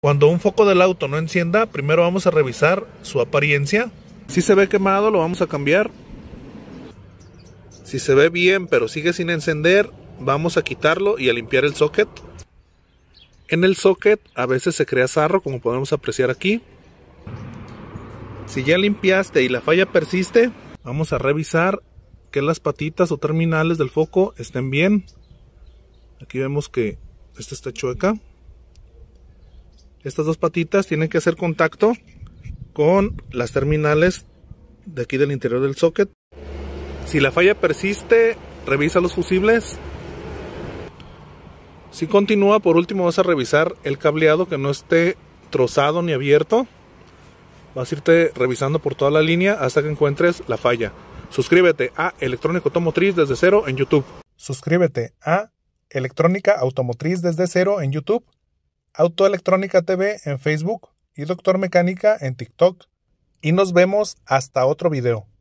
Cuando un foco del auto no encienda, primero vamos a revisar su apariencia. Si se ve quemado, lo vamos a cambiar. Si se ve bien, pero sigue sin encender, vamos a quitarlo y a limpiar el socket. En el socket a veces se crea sarro, como podemos apreciar aquí. Si ya limpiaste y la falla persiste, vamos a revisar que las patitas o terminales del foco estén bien. Aquí vemos que esta está chueca. Estas dos patitas tienen que hacer contacto con las terminales de aquí del interior del socket. Si la falla persiste, revisa los fusibles. Si continúa, por último vas a revisar el cableado que no esté trozado ni abierto. Vas a irte revisando por toda la línea hasta que encuentres la falla. Suscríbete a Electrónica Automotriz desde cero en YouTube. Suscríbete a Electrónica Automotriz desde cero en YouTube, Autoelectrónica TV en Facebook y Doctor Mecánica en TikTok. Y nos vemos hasta otro video.